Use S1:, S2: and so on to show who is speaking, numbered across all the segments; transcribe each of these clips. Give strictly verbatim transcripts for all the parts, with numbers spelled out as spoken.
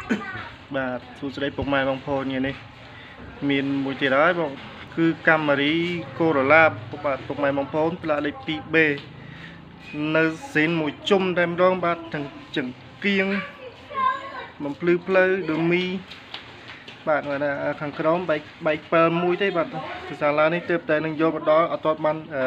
S1: បាទសួស្តីពុកម៉ែបងប្អូននេះមានមួយទៀតហើយបងគឺកាមេរីកូរ៉ូឡាពុកបាទពុកម៉ែបងប្អូនផ្លាកលេខ two B នៅស៊ីនមួយជុំតែម្ដងបាទទាំងចង្គៀងបំភ្លឺផ្លូវដូមីបាទខាងក្រោមបែកបែកពិលមួយទេបាទសាលានេះទើបតែនឹងយកមកដល់អត់ទាន់បានអឺ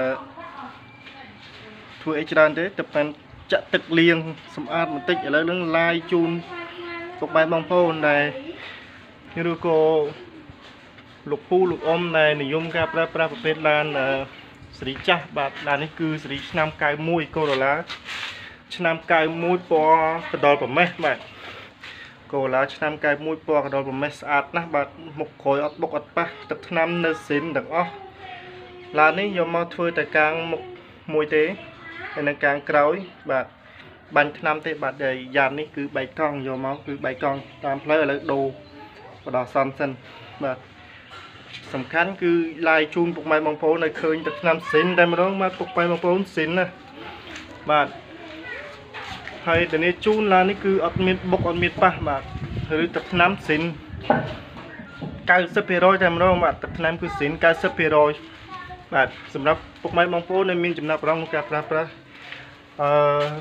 S1: ធ្វើអីច្រើនទេទើបតែចាក់ទឹកលាងសម្អាតបន្តិចឥឡូវនឹងឡាយជូនពុកម៉ែបងប្អូនដែរឬក៏លោកពូលោកអ៊ំដែលនិយមការប្រើប្រាស់ប្រភេទឡានសេរីចាស់បាទឡាននេះគឺសេរីឆ្នាំninety-oneកូរ៉ូឡាឆ្នាំninety-oneពណ៌កណ្ដុរប្រមេះបាទកូរ៉ូឡាឆ្នាំninety-oneពណ៌កណ្ដុរប្រមេះស្អាតណាស់បាទមុខក្រោយអត់បុកអត់ប៉ះទឹកថ្នាំនៅស៊ីនទាំងអស់ឡាននេះយកមកធ្វើតែកាងមុខមួយទេហើយនៅកាងក្រោយបាទបាញ់ថ្នាំទេបាទយ៉ាននេះគឺបែកកង់យកមកគឺបែកកង់តាមផ្លូវឥឡូវដូរបដោះសំសិនបាទសំខាន់គឺឡាយជូនពុកម៉ែបងប្អូនឲ្យឃើញទឹកថ្នាំស៊ីនតែម្ដងបាទពុកម៉ែបងប្អូនស៊ីនណាបាទហើយតនេះជូនឡាននេះគឺអត់មានបុកអត់មានប៉ះបាទឬទឹកថ្នាំស៊ីនninety percentតែម្ដងបាទទឹកថ្នាំគឺស៊ីនninety percentបាទសម្រាប់ពុកម៉ែបងប្អូនដែលមានចំណាប់អារម្មណ៍ក្នុងការប្រើប្រាស់អឺ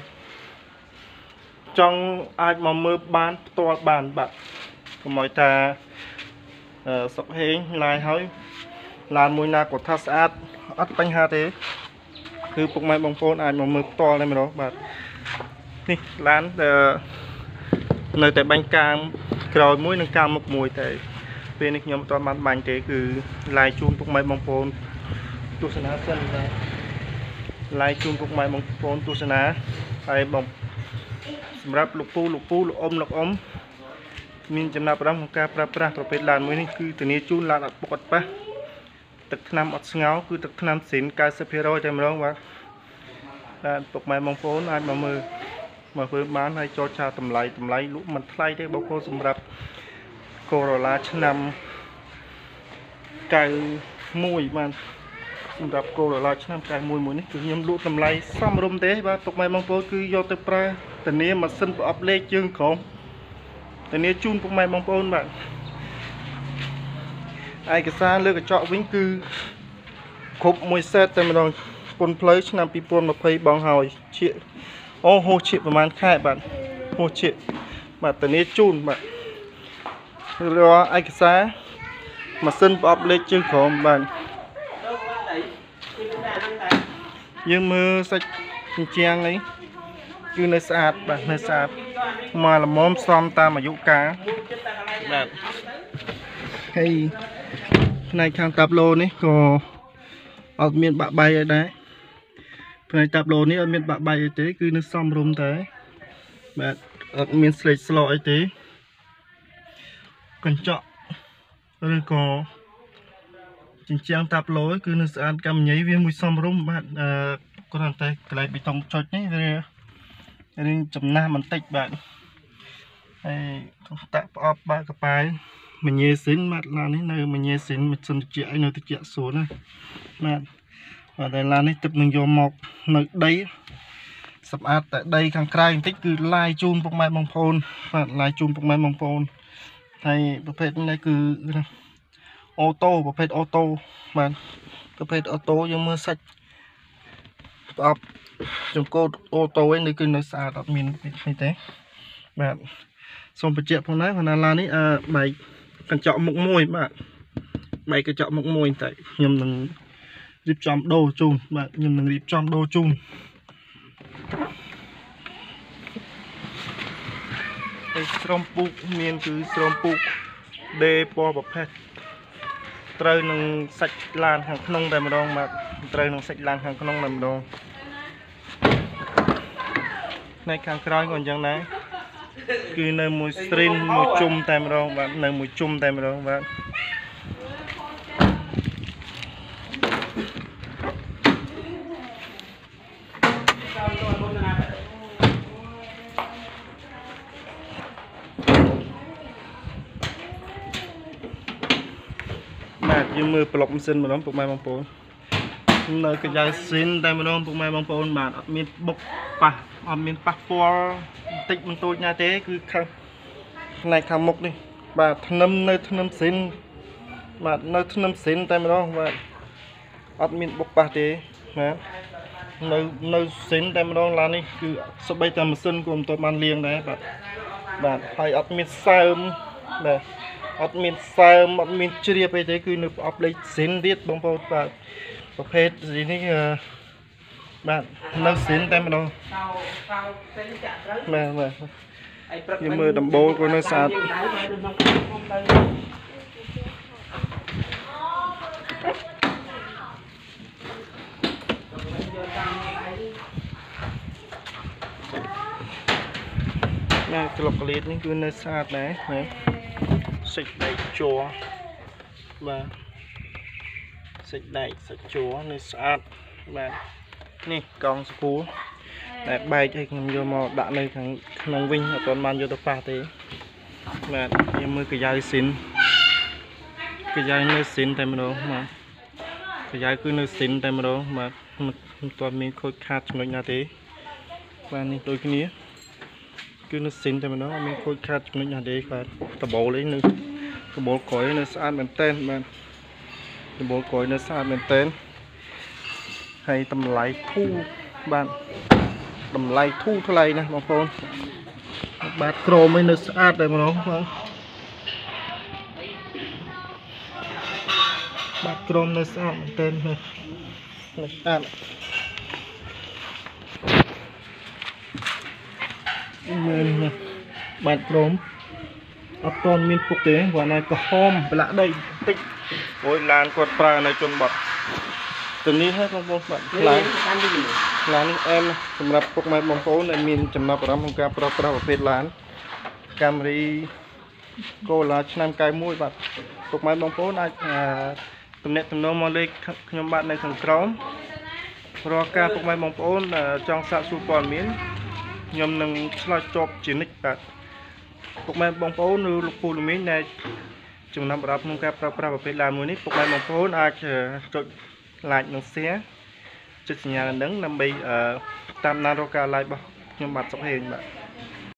S1: ចង់អាចមកមើលបានផ្ទាល់បានបាទកុំឲ្យថាអឺសុកហេងឡាយហើយឡានមួយណាក៏ថាស្អាតអត់បញ្ហាទេគឺពុកម៉ែបងប្អូនអាចមកមើលផ្ទាល់តែម្ដងបាទនេះឡាននៅតែបាញ់កាមក្រោយមួយនិងកាមមុខមួយតែពេលនេះខ្ញុំអត់ទាន់បានបាញ់ទេគឺឡាយជូនពុកម៉ែបងប្អូនទស្សនាសិនបាទឡាយជូនពុកម៉ែបងប្អូនទស្សនាហើយបងសម្រាប់លោកពូលោកពូលោកអ៊ំលោកអ៊ំមានចំណាប់អារម្មណ៍ក្នុងការប្រើប្រាស់ប្រភេទឡានមួយនេះគឺធានាជូនឡានអត់ពុកអត់ប៉ះទឹកថ្នាំអត់ស្ងោគឺទឹកថ្នាំស៊ីនninety percentតែម្ដងបាទបាទពុកម៉ែបងប្អូនអាចមកមើលមកធ្វើបានហើយចរចាតម្លៃតម្លៃលក់មិនថ្លៃទេបងប្អូនសម្រាប់កូរ៉ូឡាឆ្នាំninety-oneបាទសម្រាប់កូរ៉ូឡាឆ្នាំninety-oneមួយនេះគឺខ្ញុំលក់តម្លៃសមរម្យទេបាទពុកម៉ែបងប្អូនគឺយកទៅប្រើធានាម៉ាស៊ីនប្រអប់លេខជើងក្រោមធានាជូនពុកម៉ែបងប្អូនបាទឯកសារលើកញ្ចក់វិញគឺគ្រប់មួយសេតតែម្ដងពន្ធផ្លូវឆ្នាំtwenty twentyបងហើយឈៀកអូហូសឈៀកប្រហែលខែបាទហូសឈៀកបាទធានាជូនបាទរកឯកសារម៉ាស៊ីនប្រអប់លេខជើងក្រោមបាទយើងមើលសាច់ជញ្ជាំងនេះគឺនៅស្អាតបាទនៅស្អាតមកល្មមសមតាមអាយុកាលបាទហើយផ្នែកខាងតាប់ឡូនេះក៏អត់មានបាក់បែកអីដែរផ្នែកតាប់ឡូនេះអត់មានបាក់បែកអីទេគឺនៅសមរម្យតែបាទអត់មានស្លេកស្លកអីទេកញ្ចក់ឬក៏ជញ្ជាំងតាប់ឡូគឺនៅស្អាតកម្មញីវាមួយសមរម្យបាទអឺគ្រាន់តែកន្លែងប៊ីតុងចុចនេះវារៀងចំណាស់បន្តិចបាទហើយតាក់ប្រអប់បាក់កប៉ាល់មញ៉េស៊ីនបាទឡាននេះនៅមញ៉េស៊ីនមិនសិនតិចឲ្យនៅតិចសួរណាបាទបាទតែឡាននេះទឹកនឹងយកមកនៅដីសម្អាតតែដីខាងក្រៅបន្តិចគឺឡាយជូនពុកម៉ែបងប្អូនបាទឡាយជូនពុកម៉ែបងប្អូនហើយប្រភេទនេះគឺអូតូប្រភេទអូតូបាទប្រភេទអូតូយើងមើលសាច់ប្រអប់ចង្កូតអូតូឯនេះគឺនៅស្អាតអត់មាននេះទេបាទសូមបញ្ជាក់ផងដែរថាឡាននេះអឺបែកកញ្ចក់មុខមួយបាទបែកកញ្ចក់មុខមួយតែខ្ញុំនឹងរៀបចំដូរជូនបាទខ្ញុំនឹងរៀបចំដូរជូនហើយស្រោមពូកមានគឺស្រោមពូកដេពណ៌ប្រភេទត្រូវនឹងសាច់ឡានខាងក្នុងតែម្ដងបាទត្រូវនឹងសាច់ឡានខាងក្នុងតែម្ដងផ្នែកខាងក្រោយក៏អញ្ចឹងដែរគឺនៅមួយស្រីនមួយជុំតែម្ដងបាទនៅមួយជុំតែម្ដងបាទបាទយើងមើលប្លុកម៉ាស៊ីនម្ដងពុកម៉ែបងប្អូននៅកញ្ចៅស៊ីនតែម្ដងពុកម៉ែបងប្អូនបាទអត់មានបុកប៉ះអត់មានប៉ះពាល់បន្តិចបន្តួចណាទេគឺខាងខ này khám mục đi bà thâm nơi thâm xin mà nơi thâm xin tay mà đó và admin bốc bà thế mà nơi nơi xin tay mà đó là đi cứ số bây tầm xin cùng tôi mang liền đấy bạn bạn hay admin sớm này admin sớm admin chiaไปthế cứ nộp update xin biết bông bông vàประเภทgì này bạn nơi xin tay mà đó mà mà nhưng mà đầm bố của nó sạt nè cái lọc lít ní cứ nó sạt này này xịt đầy chùa và xịt đầy xịt chùa nó sạt và nè con phú để bay cho mình vô mò đã nơi thằng nông vinh ở toàn ban vô tập pha thế mà em mới cái dây xin cái dây nơi xin tại mà đâu mà cái dây cứ nơi xin tại mà đâu mà toàn mình khôi khát trong nhà thế vàนี่đôi cái ní cứ nơi xin tại mà đó mình khôi khát trong nhà thế và tập bộ lấy nữa tập bộ cối nơi sát bên tên mà tập bộ cối nơi sát bên tên hay tầm lại thu bạn tầm lại thu thôi này nè bóng phôn bát chrome mới nó sát đây mà nó không bát chrome nó sát tên này nó sát nên bát chrome ở toàn miền quốc tế và này có hôm lạ đây tích ôi làn quạt pra này chôn bọt từนี้ให้บางคนแบบหลายร้านเอ็มสำหรับพวกไม้บางโพในมีนจำนำรับของการประประเภทร้านการรีโกลาชนำกายมุ้ยแบบพวกไม้บางโพในตำแหน่งตำแหน่งมอเล็กขยมบัตรในสังเคราะห์รอการพวกไม้บางโพจองสะสูปอนมีนยมหนึ่งสลายจบจีนิกแบบพวกไม้บางโพนูลูกปูลูมินในจำนำรับของการประประเภทร้านมือนี้พวกไม้บางโพอาจจะlại nó xé chút nhà đứng nằm bị ở tam na roca lại bao nhưng mặt sắp hình bạn